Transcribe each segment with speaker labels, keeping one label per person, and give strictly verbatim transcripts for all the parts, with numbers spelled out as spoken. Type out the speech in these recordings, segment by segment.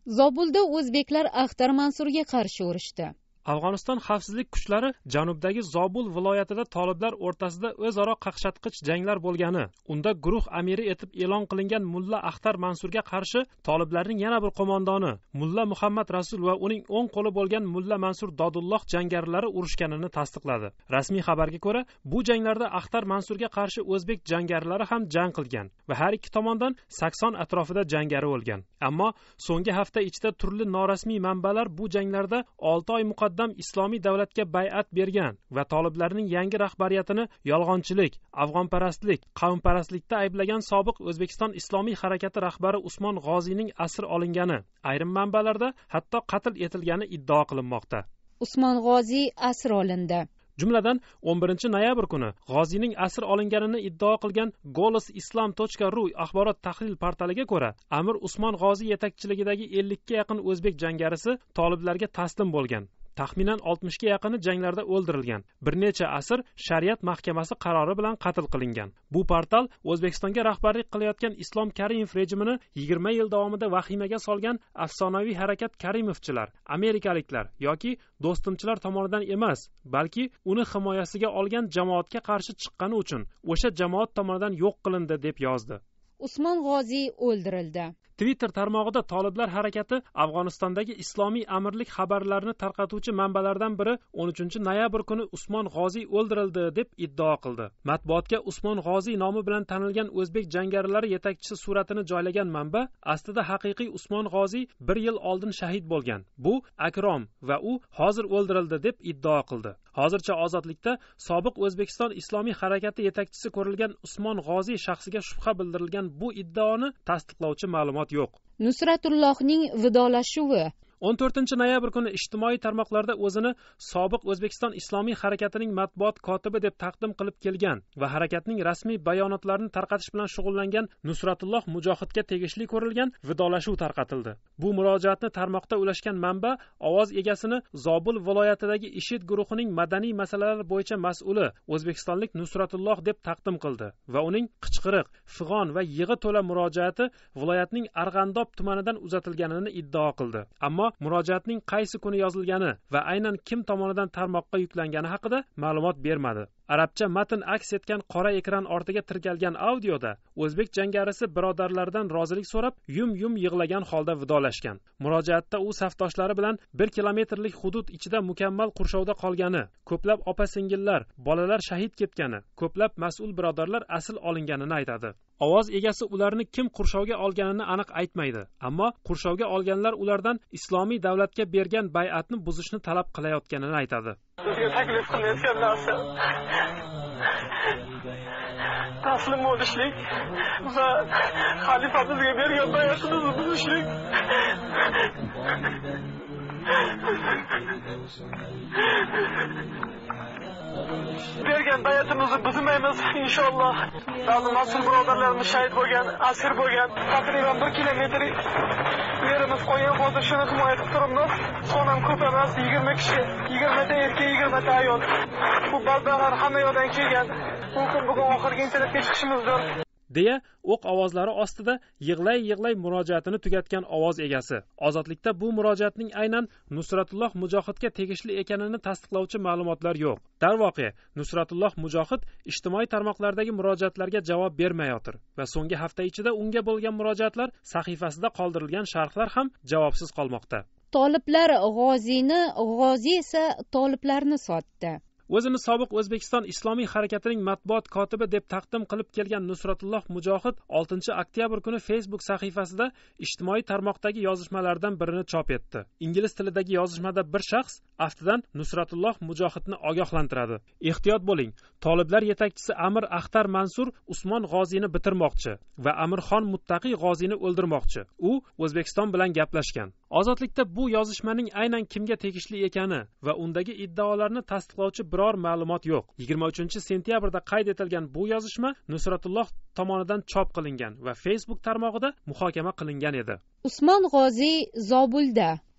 Speaker 1: Zobulda o'zbeklar Axtar Mansurga qarshi urushdi.
Speaker 2: Afg'oniston xavfsizlik kuchlari janubdagi Zobul viloyatida toliblar o'rtasida o'zaro qaqshatqich janglar bo'lgani, unda guruh amiri etib e'lon qilingan Mulla Axtar Mansurga qarshi toliblarning yana bir qo'mondoni Mulla Muhammad Rasul va uning o'ng qo'li bo'lgan Mulla Mansur Dodulloh jangarilari urushganini tasdiqladi. Rasmiy xabarga ko'ra, bu janglarda Axtar Mansurga qarshi o'zbek jangarilari ham jang qilgan va har ikki tomondan sakson atrofida jangari o'lgan. Ammo so'nggi hafta ichida turli norasmiy manbalar bu janglarda olti oy muqaddam islomiy davlatga bay'at bergan va toliblarning yangi rahbariyatini yolg'onchilik, afg'onparastlik, qavmparastlikda ayblagan sobiq O'zbekiston Islomiy harakati rahbari Usmon G'oziyning asir olingani, ayrim manbalarda hatto qatl etilgani iddao qilinmoqda.
Speaker 1: Usmon G'oziy asir olindi.
Speaker 2: Jumladan o'n birinchi noyabr kuni G'oziyning asir olinganini iddao qilgan golos islam точка ru axborot tahlil portaliga ko'ra, Amir Usmon G'oziy yetakchiligidagi ellikka yaqin o'zbek jangarisi toliblarga taslim bo'lgan. Taxminan oltmishga yaqini janglarda o'ldirilgan. Bir necha asir shariat mahkamasi qarori bilan qatl qilingan. Bu portal O'zbekistonga rahbarlik qilayotgan Islom Karimov rejimini yigirma yil davomida vahimaga solgan afsonaviy harakat Karimovchilar, amerikaliklar yoki do'stimchilar tomonidan emas, balki uni himoyasiga olgan jamoatga qarshi chiqqani uchun o'sha jamoat tomonidan yo'q qilindi deb yozdi.
Speaker 1: Usmon G'oziy o'ldirildi.
Speaker 2: Twitter tarmog'ida toliblar harakati Afg'onistondagi islomiy amirlik xabarlarini tarqatuvchi manbalardan biri o'n uchinchi noyabr kuni Usmon G'oziy o'ldirildi deb iddao qildi. Matbuotga Usmon G'oziy nomi bilan tanilgan o'zbek jangarilari yetakchisi suratini joylagan manba aslida haqiqiy Usmon G'oziy bir yil oldin shahid bo'lgan. Bu Akrom va u hozir o'ldirildi deb iddao qildi. Hozircha ozodlikda sobiq O'zbekiston Islomiy harakati yetakchisi ko'rilgan Usmon G'oziy shaxsiga shubha bildirilgan bu iddaoni tasdiqlovchi ma'lumot yo'q.
Speaker 1: Nusratullohning vidolashuvi.
Speaker 2: o'n to'rtinchi noyabr kuni ijtimoiy tarmoqlarda o'zini sobiq O'zbekiston Islomiy harakatining matbuot kotibi deb taqdim qilib kelgan va harakatning rasmiy bayonotlarini tarqatish bilan shug'ullangan Nusratulloh Mujohidga tegishli ko'rilgan vidolashuv tarqatildi. Bu murojaatni tarmoqda ulashgan manba ovoz egasini Zobul viloyatidagi IShID guruhining madaniy masalalar bo'yicha mas'uli O'zbekistonlik Nusratulloh deb taqdim qildi va uning qichqiriq, fig'on va yig'i to'la murojaati viloyatning Arg'andob tumanidan uzatilganini iddao qildi. Ammo murojaatning qaysi kuni yozilgani va aynan kim tomonidan tarmoqqa yuklangani haqida ma'lumot bermadi. Arabcha matn aks etgan qora ekran ortiga tirkalgan audioda o'zbek jangarisi birodarlaridan rozilik so'rab, yum-yum yig'lagan holda vidolashgan. Murojaatda u safdoshlari bilan bir kilometrlik hudud ichida mukammal qurshovda qolgani, ko'plab opa-singillar, bolalar shahid ketgani, ko'plab mas'ul birodarlar asl olinganini aytadi. Ovoz egasi ularni kim qurshovga olganini aniq aytmaydi, ammo qurshovga olganlar ulardan islomiy davlatga bergan bay'atni buzishni talab qilayotganini aytadi.
Speaker 3: Bizga taklif qilayotgan narsa taslim bo'lishlik va xalifa bizga bergan bay'atimizni buzishlik. Bergan bay'atimizni buzmaymiz inshaalloh. Ba'zi mas'ul birodarlarimiz shahid bo'lgan, asir bo'lgan, taqriban bir kilometr yerimiz qo'ygan, hozir shuni himoya etib turibmiz. Sonam ko'p emas, yigirma kishi, yigirmata erkak, yigirmata ayol. Bu baldalar hamma yoqdan kelgan. Bu bugun oxirgi internetga chiqishimizdir.
Speaker 2: deya o'q ovozlari ostida yig'lay-yig'lay murojaatini tugatgan ovoz egasi. Ozodlikda bu murojaatning aynan Nusratulloh Mujohidga tegishli ekanini tasdiqlovchi ma'lumotlar yo'q. Darvoqe, Nusratulloh Mujohid ijtimoiy tarmoqlardagi murojaatlarga javob bermayotir va so'nggi hafta ichida unga bo'lgan murojaatlar sahifasida qoldirilgan sharhlar ham javobsiz qolmoqda.
Speaker 1: Toliblar G'oziyni, G'oziy esa toliblarni sotdi.
Speaker 2: O'zini sobiq O'zbekiston Islomiy harakatining matbuot kotibi deb taqdim qilib kelgan Nusratulloh Mujohid oltinchi oktyabr kuni Facebook sahifasida ijtimoiy tarmoqdagi yozishmalardan birini chop etdi. Ingliz tilidagi yozishmada bir shaxs aftidan Nusratulloh Mujohidni ogohlantiradi. Ehtiyot bo'ling, toliblar yetakchisi Amir Axtar Mansur Usmon G'oziyni bitirmoqchi va Amirxon Muttaqi G'oziyni o'ldirmoqchi. U O'zbekiston bilan gaplashgan. Ozodlikda bu yozishmaning aynan kimga tegishli ekani va undagi iddaolarni tasdiqlovchi biror ma'lumot yo'q. yigirma uchinchi sentyabrda qayd etilgan bu yozishma Nusratulloh tomonidan chop qilingan va Facebook tarmog'ida muhokama qilingan edi.
Speaker 1: Usmon G'oziy Zobulda.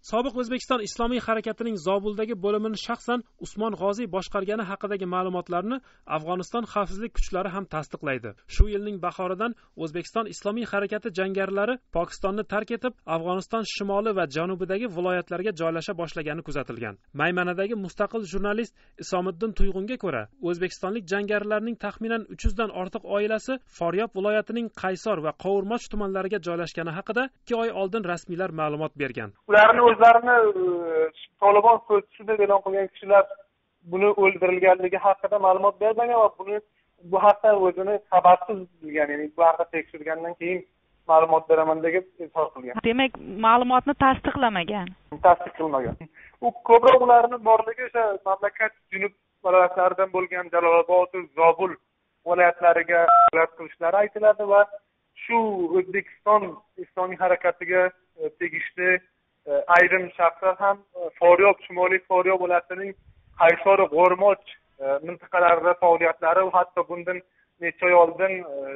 Speaker 2: sobiq O'zbekiston Islomiy harakatining Zobuldagi bo'limini shaxsan Usmon G'oziy boshqargani haqidagi ma'lumotlarni Afg'oniston xavfsizlik kuchlari ham tasdiqlaydi. Shu yilning bahoridan O'zbekiston Islomiy harakati jangarilari Pokistonni tark etib, Afg'oniston shimoli va janubidagi viloyatlarga joylasha boshlagani kuzatilgan. Maymanadagi mustaqil jurnalist Isomiddin Tuyg'unga ko'ra, o'zbekistonlik jangarilarning taxminan uch yuzdan ortiq oilasi Foryob viloyatining Qaysor va Qovurmoch tumanlariga joylashgani haqida ikki oy oldin rasmiylar ma'lumot bergan.
Speaker 3: Ularni o'zlarini Tolibon so'zchisi deb e'lon qilgan kishilar buni o'ldirilganligi haqida ma'lumot bermagan va buni bu haqda o'zini xabarsiz bilgan, ya'ni bu haqda tekshirgandan keyin ma'lumot beraman deb izhor qilgan.
Speaker 4: Demak, ma'lumotni tasdiqlamagan.
Speaker 3: Tasdiqlamagan. U ko'proq ularni borligi o'sha mamlakat junub viloyatlaridan bo'lgan Jalolobod, Zobul viloyatlariga viloyat qilishlari aytiladi va shu O'zbekiston Islomiy harakatiga tegishli ayrim shaxslar ham Foryob, Shimoliy Foryob viloyatining Qaysor, Qo'rmoch mintaqalarida faoliyatlari, hatto bundan necha oy oldin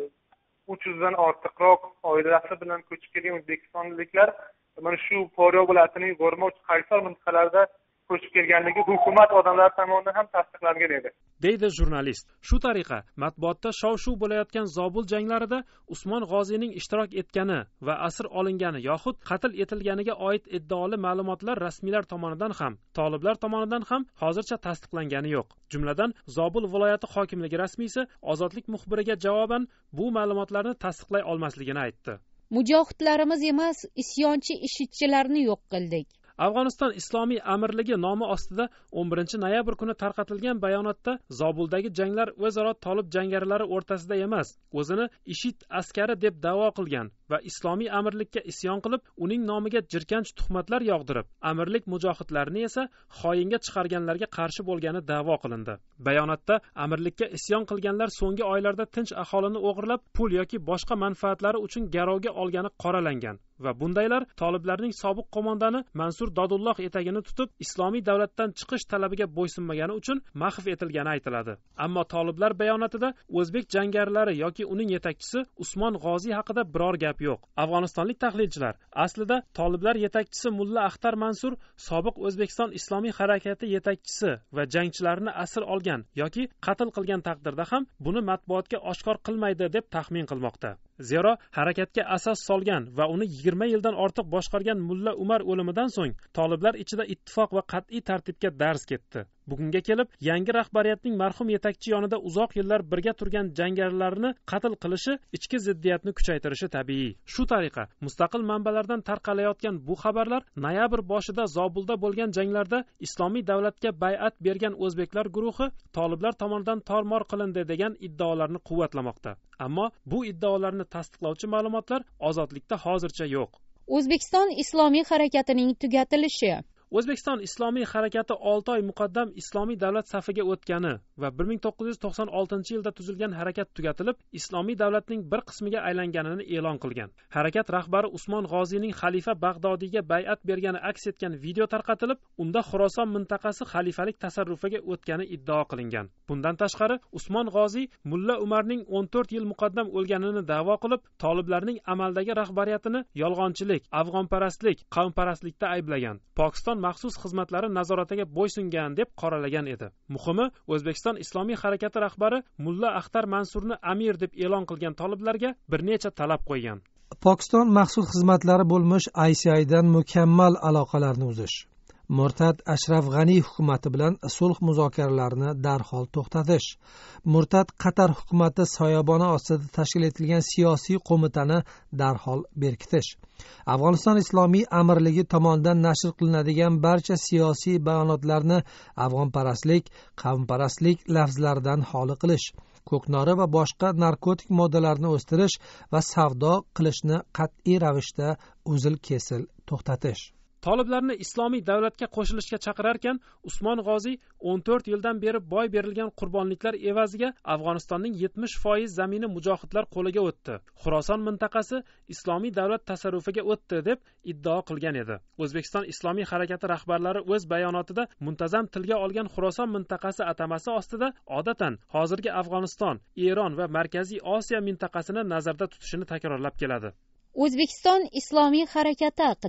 Speaker 3: uch yuzdan ortiqroq oilasi bilan ko'chib kelgan o'zbekistonliklar mana shu Foryob viloyatining Qo'rmoch, Qaysor mintaqalarida ko'chib kelganligi hukumat odamlari tomonidan ham tasdiqlangan edi,
Speaker 2: deydi jurnalist. Shu tariqa matbuotda shov-shuv bo'layotgan Zobul janglarida Usmon G'oziyning ishtirok etgani va asir olingani yoxud qatl etilganiga oid iddaoli ma'lumotlar rasmiylar tomonidan ham, toliblar tomonidan ham hozircha tasdiqlangani yo'q. Jumladan, Zobul viloyati hokimligi rasmiysi Ozodlik muxbiriga javoban bu ma'lumotlarni tasdiqlay olmasligini aytdi.
Speaker 1: Mujohidlarimiz emas, isyonchi ishchilarni yo'q qildik.
Speaker 2: Afg'oniston Islomiy amirligi nomi ostida o'n birinchi noyabr kuni tarqatilgan bayonotda Zobuldagi janglar o'zaro tolib jangarilari o'rtasida emas, o'zini IShID askari deb da'vo qilgan va islomiy amirlikka isyon qilib, uning nomiga jirkanch tuhmatlar yog'dirib, amirlik mujohidlarini esa xoinga chiqarganlarga qarshi bo'lgani da'vo qilindi. Bayonotda amirlikka isyon qilganlar so'nggi oylarda tinch aholini o'g'irlab, pul yoki boshqa manfaatlari uchun garovga olgani qoralangan va bundaylar toliblarning sobiq qo'mondoni Mansur Dodulloh etagini tutib, islomiy davlatdan chiqish talabiga bo'ysunmagani uchun mahv etilgani aytiladi. Ammo toliblar bayonotida o'zbek jangarilari yoki uning yetakchisi Usmon G'oziy haqida biror gap yo'q. Afg'onistonlik tahlilchilar aslida toliblar yetakchisi Mulla Axtar Mansur sobiq O'zbekiston Islomiy harakati yetakchisi va jangchilarini asir olgan yoki qatl qilgan taqdirda ham buni matbuotga oshkor qilmaydi deb taxmin qilmoqda. Zero harakatga asos solgan va uni yigirma yildan ortiq boshqargan Mulla Umar o'limidan so'ng toliblar ichida ittifoq va qat'iy tartibga dars ketdi. Bugunga kelib yangi rahbariyatning marhum yetakchi yonida uzoq yillar birga turgan jangarilarni qatl qilishi ichki ziddiyatni kuchaytirishi tabiiy. Shu tariqa mustaqil manbalardan tarqalayotgan bu xabarlar noyabr boshida Zobulda bo'lgan janglarda Islomiy davlatga bay'at bergan o'zbeklar guruhi toliblar tomonidan tormor qilindi degan iddaolarni quvvatlamoqda. Ammo bu iddaolarni tasdiqlovchi ma'lumotlar ozodlikda hozircha yo'q.
Speaker 1: O'zbekiston Islomiy harakatining tugatilishi.
Speaker 2: O'zbekiston Islomiy harakati olti oy muqaddam Islomiy davlat safiga o'tgani va bir ming to'qqiz yuz to'qson oltinchi yilda tuzilgan harakat tugatilib, Islomiy davlatning bir qismiga aylanganini e'lon qilgan. Harakat rahbari Usmon G'oziyning xalifa Bag'dodiyga bay'at bergani aks etgan video tarqatilib, unda Xuroson mintaqasi xalifalik tasarrufiga o'tgani iddao qilingan. Bundan tashqari, Usmon G'oziy Mulla Umarning o'n to'rt yil muqaddam o'lganini da'vo qilib, toliblarning amaldagi rahbariyatini yolg'onchilik, afg'onparastlik, qavmparastlikda ayblagan. Pokiston maxsus xizmatlari nazoratiga bo'ysungan deb qoralagan edi. Muhimi, O'zbekiston Islomiy harakati rahbari Mulla Axtar Mansurni amir deb e'lon qilgan toliblarga bir necha talab qo'ygan.
Speaker 5: Pokiston maxsus xizmatlari bo'lmish I C I dan mukammal aloqalarni uzish. Murtad Ashraf G'ani hukumati bilan sulh muzokaralarini darhol to'xtatish. Murtad Qatar hukumati soyaboni ostida tashkil etilgan siyosiy qo'mitani darhol berkitish. Afg'oniston Islomiy amirligi tomonidan nashr qilinadigan barcha siyosiy bayonotlarni afg'onparastlik, qavmparastlik lafzlaridan xoli qilish. Ko'knori va boshqa narkotik moddalarni o'stirish va savdo qilishni qat'iy ravishda uzil-kesil to'xtatish.
Speaker 2: Toliblarni islomiy davlatga qo'shilishga chaqirarkan, Usmon G'oziy o'n to'rt yildan beri boy berilgan qurbonliklar evaziga Afg'onistonning yetmish foiz zamini mujohidlar qo'liga o'tdi. Xuroson mintaqasi islomiy davlat tasarrufiga o'tdi deb iddao qilgan edi. O'zbekiston Islomiy harakati rahbarlari o'z bayonotida muntazam tilga olgan Xuroson mintaqasi atamasi ostida odatan hozirgi Afg'oniston, Eron va Markaziy Osiyo mintaqasini nazarda tutishini takrorlab keladi.
Speaker 1: O'zbekiston Islomiy harakati haqida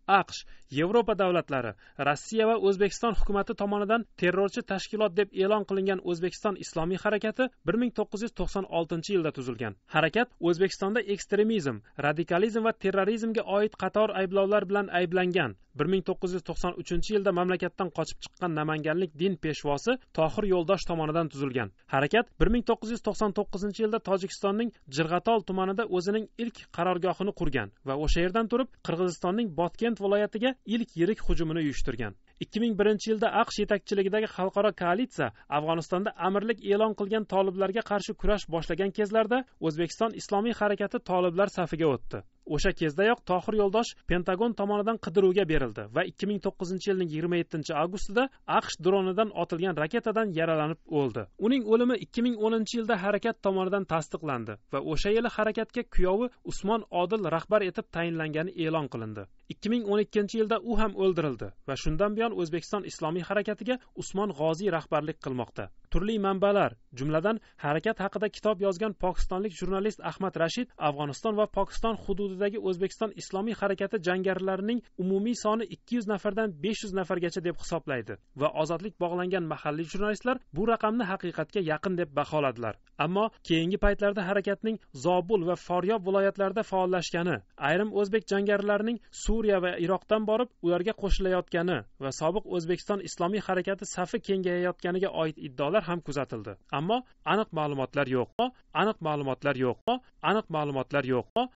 Speaker 2: aqsh, Yevropa davlatlari, Rossiya va O'zbekiston hukumati tomonidan terrorchi tashkilot deb e'lon qilingan O'zbekiston Islomiy harakati bir ming to'qqiz yuz to'qson oltinchi yilda tuzilgan. Harakat O'zbekistonda ekstremizm, radikalizm va terrorizmga oid qator ayblovlar bilan ayblangan. bir ming to'qqiz yuz to'qson uchinchi yilda mamlakatdan qochib chiqqan namanganlik din peshvosi Tohir Yo'ldosh tomonidan tuzilgan. Harakat bir ming to'qqiz yuz to'qson to'qqizinchi yilda Tojikistonning Jirg'atol tumanida o'zining ilk qarorgohini qurgan va o'sha yerdan turib Qirg'izistonning Botken viloyatiga ilk yirik hujumini uyushtirgan. ikki ming birinchi yilda aqsh yetakchiligidagi xalqaro koalitsiya Afg'onistonda amirlik e'lon qilgan toliblarga qarshi kurash boshlagan kezlarda O'zbekiston Islomiy harakati toliblar safiga o'tdi. O'sha kezdayoq Tohir Yo'ldosh Pentagon tomonidan qidiruvga berildi va ikki ming to'qqizinchi yilning yigirma yettinchi avgustida aqsh dronidan otilgan raketadan yaralanib o'ldi. Uning o'limi ikki ming o'ninchi yilda harakat tomonidan tasdiqlandi va o'sha yili harakatga kuyovi Usmon Odil rahbar etib tayinlangani e'lon qilindi. ikki ming o'n ikkinchi yilda u ham o'ldirildi va shundan buyon O'zbekiston Islomiy harakatiga Usmon G'oziy rahbarlik qilmoqda. Turli manbalar, jumladan harakat haqida kitob yozgan pokistonlik jurnalist Ahmad Rashid Afg'oniston va Pokiston hududidagi O'zbekiston Islomiy harakati jangarilarining umumiy soni ikki yuz nafardan besh yuz nafargacha deb hisoblaydi va ozodlik bog'langan mahalliy jurnalistlar bu raqamni haqiqatga yaqin deb baholadilar. Ammo keyingi paytlarda harakatning Zobul va Foryob viloyatlarida faollashgani, ayrim o'zbek jangarilarining Suriya va Iroqdan borib ularga qo'shilayotgani va sobiq O'zbekiston Islomiy harakati safi kengayayotganiga oid iddaolar ham kuzatildi. Ammo aniq ma'lumotlar yo'q. Aniq ma'lumotlar yo'q. Aniq ma'lumotlar yo'q.